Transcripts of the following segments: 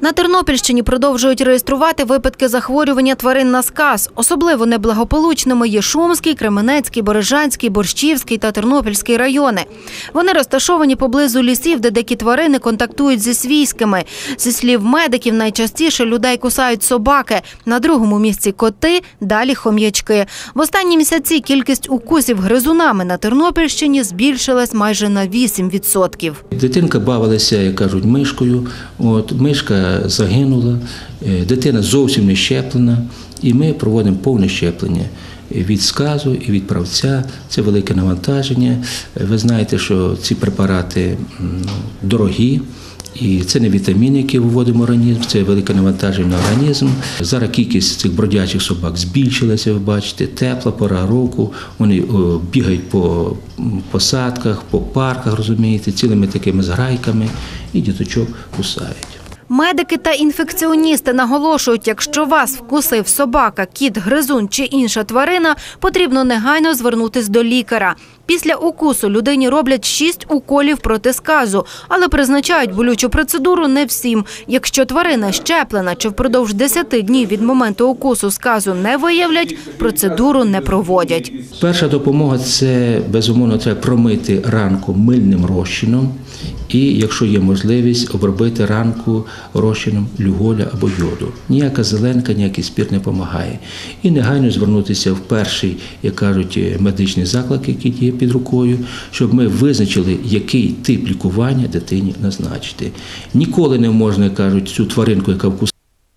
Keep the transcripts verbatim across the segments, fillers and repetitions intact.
На Тернопільщині продовжують реєструвати випадки захворювання тварин на сказ. Особливо неблагополучними є Шумський, Кременецький, Бережанський, Борщівський та Тернопільський райони. Вони розташовані поблизу лісів, де дикі тварини контактують зі свійськими. Зі слів медиків, найчастіше людей кусають собаки, на другому місці – коти, далі – хом'ячки. В останні місяці кількість укусів гризунами на Тернопільщині збільшилась майже на вісім відсотків. Дитинка бавилася, як кажуть, мишкою. От, мишка загинула, дитина зовсім не щеплена, і ми проводимо повне щеплення від сказу і від правця. Це велике навантаження. Ви знаєте, що ці препарати дорогі, і це не вітаміни, які вводимо в організм, це велике навантаження на організм. Зараз кількість цих бродячих собак збільшилася, ви бачите, тепла пора року, вони бігають по посадках, по парках, розумієте, цілими такими зграйками, і діточок кусають. Медики та інфекціоністи наголошують, якщо вас вкусив собака, кіт, гризун чи інша тварина, потрібно негайно звернутися до лікаря. Після укусу людині роблять шість уколів проти сказу, але призначають болючу процедуру не всім. Якщо тварина щеплена чи впродовж десяти днів від моменту укусу сказу не виявлять, процедуру не проводять. Перша допомога – це, безумовно, треба промити ранку мильним розчином і, якщо є можливість, обробити ранку розчином люголя або йоду. Ніяка зеленка, ніякий спирт не допомагає. І негайно звернутися в перший, як кажуть, медичний заклад, який є під рукою, щоб ми визначили, який тип лікування дитині назначити. Ніколи не можна, кажуть, цю тваринку, яка вкусила,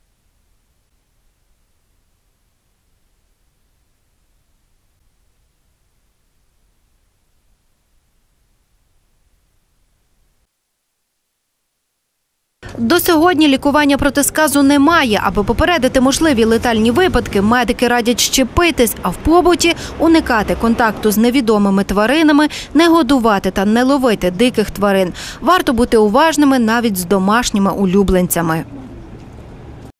До сьогодні лікування проти сказу немає. Аби попередити можливі летальні випадки, медики радять щепитись, а в побуті уникати контакту з невідомими тваринами, не годувати та не ловити диких тварин. Варто бути уважними навіть з домашніми улюбленцями.